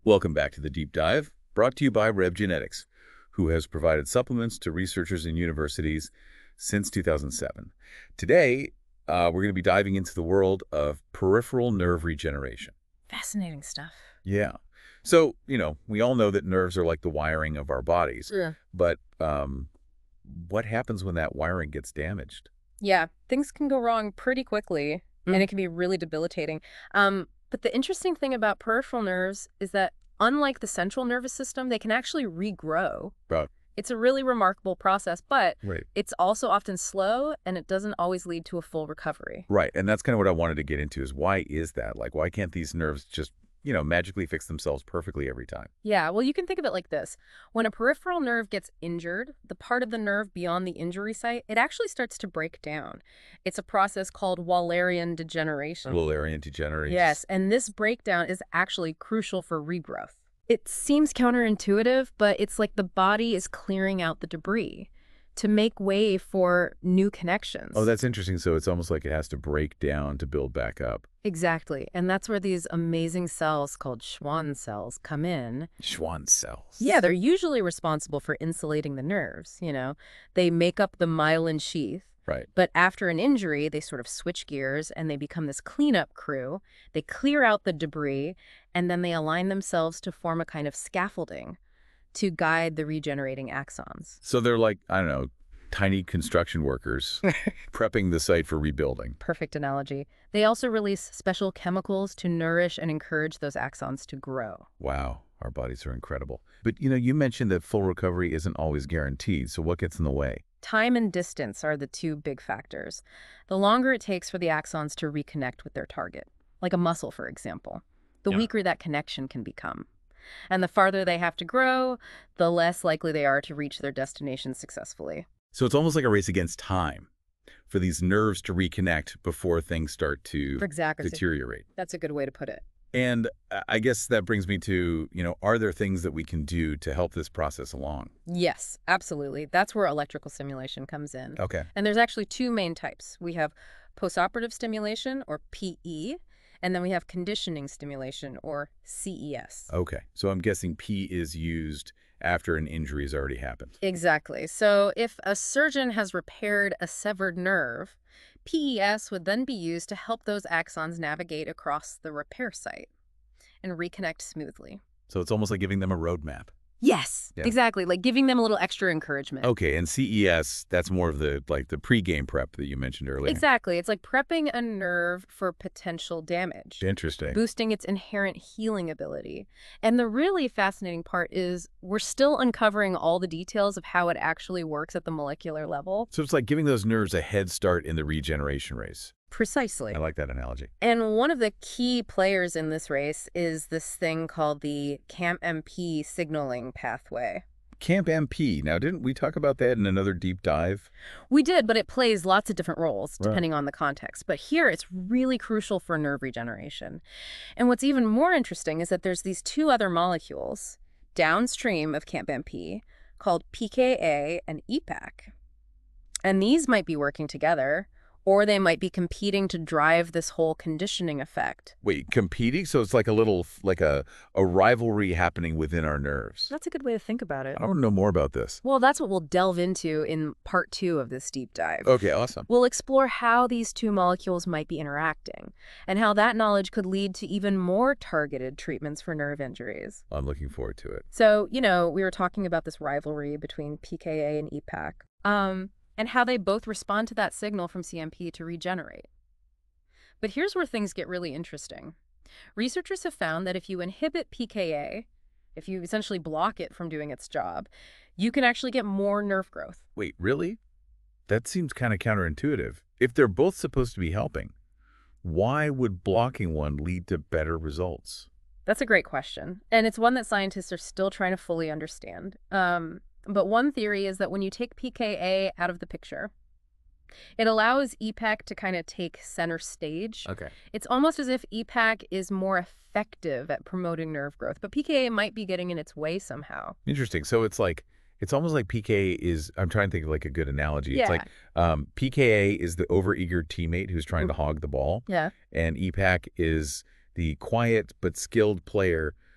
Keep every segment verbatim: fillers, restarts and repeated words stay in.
Welcome back to the Deep Dive, brought to you by RebGenetics, who has provided supplements to researchers and universities since two thousand seven. Today, uh, we're going to be diving into the world of peripheral nerve regeneration. Fascinating stuff. Yeah. So, you know, we all know that nerves are like the wiring of our bodies. Yeah. But um, what happens when that wiring gets damaged? Yeah, things can go wrong pretty quickly, Mm. and it can be really debilitating. Um, but the interesting thing about peripheral nerves is that, unlike the central nervous system, they can actually regrow. Right. It's a really remarkable process, but Right. it's also often slow, and it doesn't always lead to a full recovery. Right. And that's kind of what I wanted to get into is why is that? Like, why can't these nerves just, you know, magically fix themselves perfectly every time? Yeah, well, you can think of it like this. When a peripheral nerve gets injured, the part of the nerve beyond the injury site, it actually starts to break down. It's a process called Wallarian Degeneration. Wallarian Degeneration. Yes, and this breakdown is actually crucial for regrowth. It seems counterintuitive, but it's like the body is clearing out the debris to make way for new connections. Oh, that's interesting. So it's almost like it has to break down to build back up. Exactly, and that's where these amazing cells called Schwann cells come in. Schwann cells. Yeah, they're usually responsible for insulating the nerves, you know. They make up the myelin sheath. Right. But after an injury, they sort of switch gears and they become this cleanup crew. They clear out the debris, and then they align themselves to form a kind of scaffolding to guide the regenerating axons. So they're like, I don't know, tiny construction workers prepping the site for rebuilding. Perfect analogy. They also release special chemicals to nourish and encourage those axons to grow. Wow. Our bodies are incredible. But, you know, you mentioned that full recovery isn't always guaranteed. So what gets in the way? Time and distance are the two big factors. The longer it takes for the axons to reconnect with their target, like a muscle, for example, the Yeah. weaker that connection can become. And the farther they have to grow, the less likely they are to reach their destination successfully. So it's almost like a race against time for these nerves to reconnect before things start to Exactly. deteriorate. That's a good way to put it. And uh, I guess that brings me to, you know, are there things that we can do to help this process along? Yes, absolutely. That's where electrical stimulation comes in. Okay. And there's actually two main types. We have post-operative stimulation, or P E, and then we have conditioning stimulation, or C E S. Okay. So I'm guessing P is used after an injury has already happened. Exactly. So if a surgeon has repaired a severed nerve, P E S would then be used to help those axons navigate across the repair site and reconnect smoothly. So it's almost like giving them a roadmap. Yes, Yeah. exactly. Like giving them a little extra encouragement. Okay. And C E S, that's more of the, like the pregame prep that you mentioned earlier. Exactly. It's like prepping a nerve for potential damage, Interesting. boosting its inherent healing ability. And the really fascinating part is we're still uncovering all the details of how it actually works at the molecular level. So it's like giving those nerves a head start in the regeneration race. Precisely. I like that analogy. And one of the key players in this race is this thing called the C A M M P signaling pathway. Camp M P. Now, didn't we talk about that in another deep dive? We did, but it plays lots of different roles Right. depending on the context. But here it's really crucial for nerve regeneration. And what's even more interesting is that there's these two other molecules downstream of C A M M P called P K A and E PAC. And these might be working together, or they might be competing to drive this whole conditioning effect. Wait, competing? So it's like a little, like a, a rivalry happening within our nerves. That's a good way to think about it. I want to know more about this. Well, that's what we'll delve into in part two of this deep dive. Okay, awesome. We'll explore how these two molecules might be interacting and how that knowledge could lead to even more targeted treatments for nerve injuries. I'm looking forward to it. So, you know, we were talking about this rivalry between P K A and E PAC, um, and how they both respond to that signal from C M P to regenerate. But here's where things get really interesting. Researchers have found that if you inhibit P K A, if you essentially block it from doing its job, you can actually get more nerve growth. Wait, really? That seems kind of counterintuitive. If they're both supposed to be helping, why would blocking one lead to better results? That's a great question, and it's one that scientists are still trying to fully understand. Um, but one theory is that when you take P K A out of the picture, it allows E PAC to kind of take center stage. Okay. It's almost as if E PAC is more effective at promoting nerve growth, but P K A might be getting in its way somehow. Interesting. So it's like, it's almost like P K A is, I'm trying to think of like a good analogy. Yeah. It's like um, P K A is the overeager teammate who's trying to hog the ball. Yeah. And E PAC is the quiet but skilled player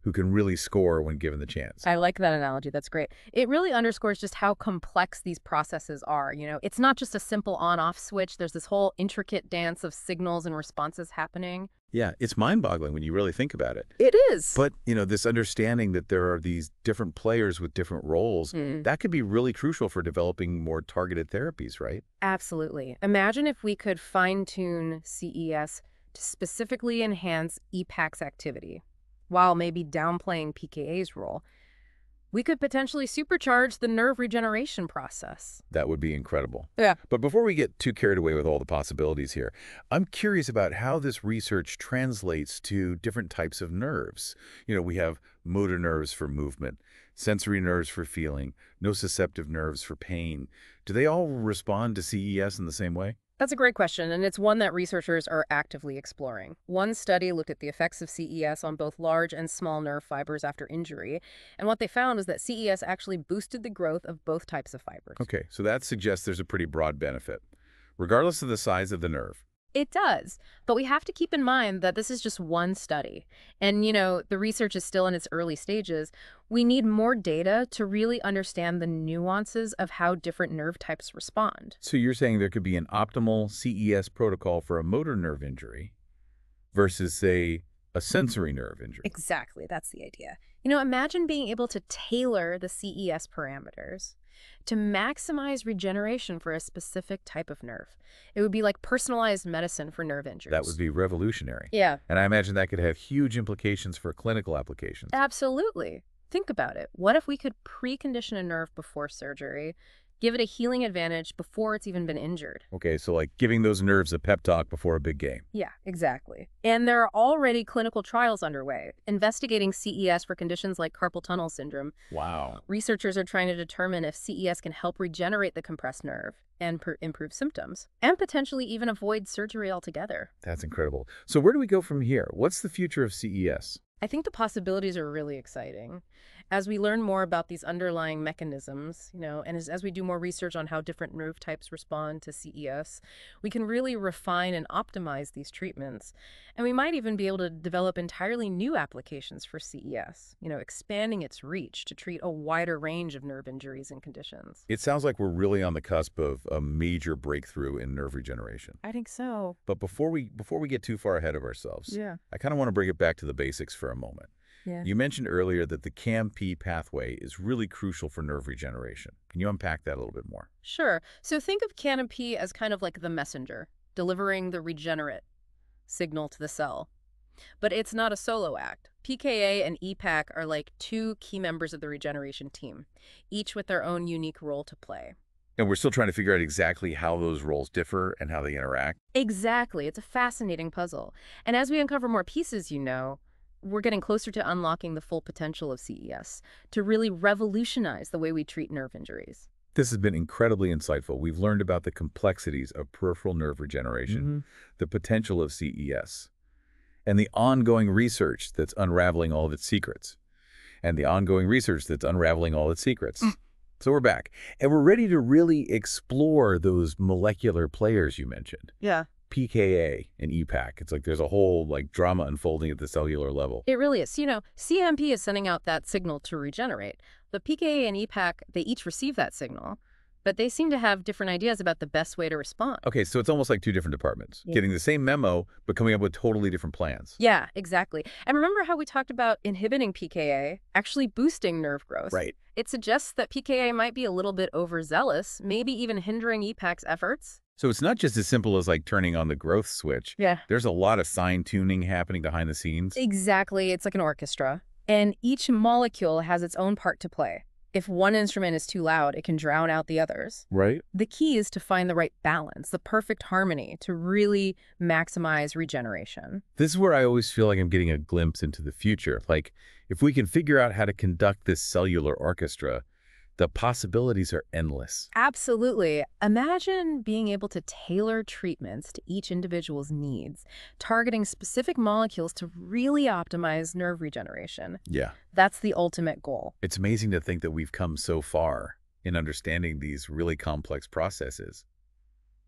who can really score when given the chance. I like that analogy. That's great. It really underscores just how complex these processes are. You know, it's not just a simple on-off switch. There's this whole intricate dance of signals and responses happening. Yeah, it's mind-boggling when you really think about it. It is. But, you know, this understanding that there are these different players with different roles, Mm. that could be really crucial for developing more targeted therapies, right? Absolutely. Imagine if we could fine-tune C E S to specifically enhance E PAC's activity, while maybe downplaying P K A's role. We could potentially supercharge the nerve regeneration process. That would be incredible. Yeah. But before we get too carried away with all the possibilities here, I'm curious about how this research translates to different types of nerves. You know, we have motor nerves for movement, sensory nerves for feeling, nociceptive nerves for pain. Do they all respond to C E S in the same way? That's a great question, and it's one that researchers are actively exploring. One study looked at the effects of C E S on both large and small nerve fibers after injury, and what they found was that C E S actually boosted the growth of both types of fibers. Okay, so that suggests there's a pretty broad benefit, regardless of the size of the nerve. It does, but we have to keep in mind that this is just one study. And, you know, the research is still in its early stages. We need more data to really understand the nuances of how different nerve types respond. So you're saying there could be an optimal C E S protocol for a motor nerve injury versus, say, a sensory nerve injury. Exactly, that's the idea. You know, imagine being able to tailor the C E S parameters to maximize regeneration for a specific type of nerve. It would be like personalized medicine for nerve injuries. That would be revolutionary. Yeah. And I imagine that could have huge implications for clinical applications. Absolutely. Think about it. What if we could precondition a nerve before surgery, give it a healing advantage before it's even been injured? Okay, so like giving those nerves a pep talk before a big game. Yeah, exactly. And there are already clinical trials underway investigating C E S for conditions like carpal tunnel syndrome. Wow. Researchers are trying to determine if C E S can help regenerate the compressed nerve and per- improve symptoms, and potentially even avoid surgery altogether. That's incredible. So where do we go from here? What's the future of C E S? I think the possibilities are really exciting. As we learn more about these underlying mechanisms, you know, and as, as we do more research on how different nerve types respond to C E S, we can really refine and optimize these treatments. And we might even be able to develop entirely new applications for C E S, you know, expanding its reach to treat a wider range of nerve injuries and conditions. It sounds like we're really on the cusp of a major breakthrough in nerve regeneration. I think so. But before we before we get too far ahead of ourselves, Yeah. I kind of want to bring it back to the basics for a moment. Yeah. You mentioned earlier that the C A M P pathway is really crucial for nerve regeneration. Can you unpack that a little bit more? Sure. So think of C A M P as kind of like the messenger, delivering the regenerate signal to the cell. But it's not a solo act. P K A and E PAC are like two key members of the regeneration team, each with their own unique role to play. And we're still trying to figure out exactly how those roles differ and how they interact. Exactly. It's a fascinating puzzle. And as we uncover more pieces, you know, we're getting closer to unlocking the full potential of C E S to really revolutionize the way we treat nerve injuries. This has been incredibly insightful. We've learned about the complexities of peripheral nerve regeneration, Mm-hmm. the potential of C E S, and the ongoing research that's unraveling all of its secrets, and the ongoing research that's unraveling all its secrets. Mm. So we're back, and we're ready to really explore those molecular players you mentioned. Yeah. P K A and E PAC. It's like there's a whole like drama unfolding at the cellular level. It really is. You know, C M P is sending out that signal to regenerate. But P K A and E PAC, they each receive that signal, but they seem to have different ideas about the best way to respond. Okay, so it's almost like two different departments, Yeah. getting the same memo, but coming up with totally different plans. Yeah, exactly. And remember how we talked about inhibiting P K A, actually boosting nerve growth? Right. It suggests that P K A might be a little bit overzealous, maybe even hindering E PAC's efforts. So it's not just as simple as like turning on the growth switch. Yeah. There's a lot of fine tuning happening behind the scenes. Exactly. It's like an orchestra. And each molecule has its own part to play. If one instrument is too loud, it can drown out the others. Right. The key is to find the right balance, the perfect harmony to really maximize regeneration. This is where I always feel like I'm getting a glimpse into the future. Like if we can figure out how to conduct this cellular orchestra, the possibilities are endless. Absolutely. Imagine being able to tailor treatments to each individual's needs, targeting specific molecules to really optimize nerve regeneration. Yeah. That's the ultimate goal. It's amazing to think that we've come so far in understanding these really complex processes.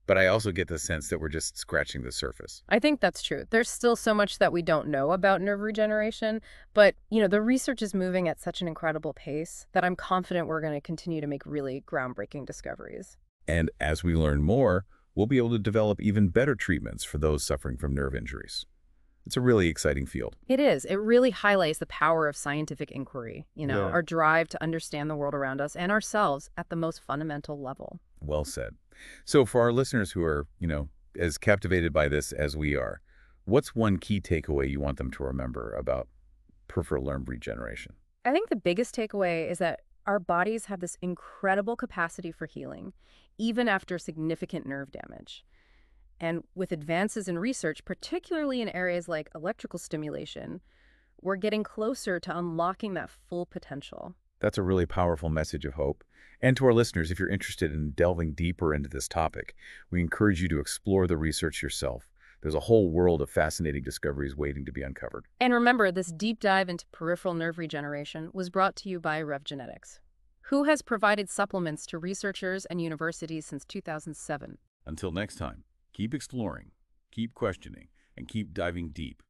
but I also get the sense that we're just scratching the surface. I think that's true. There's still so much that we don't know about nerve regeneration, but, you know, the research is moving at such an incredible pace that I'm confident we're going to continue to make really groundbreaking discoveries. And as we learn more, we'll be able to develop even better treatments for those suffering from nerve injuries. It's a really exciting field. It is. It really highlights the power of scientific inquiry, you know, Yeah. our drive to understand the world around us and ourselves at the most fundamental level. Well said. So for our listeners who are, you know, as captivated by this as we are, what's one key takeaway you want them to remember about peripheral nerve regeneration? I think the biggest takeaway is that our bodies have this incredible capacity for healing, even after significant nerve damage. And with advances in research, particularly in areas like electrical stimulation, we're getting closer to unlocking that full potential. That's a really powerful message of hope. And to our listeners, if you're interested in delving deeper into this topic, we encourage you to explore the research yourself. There's a whole world of fascinating discoveries waiting to be uncovered. And remember, this deep dive into peripheral nerve regeneration was brought to you by RebGenetics, who has provided supplements to researchers and universities since two thousand seven. Until next time, keep exploring, keep questioning, and keep diving deep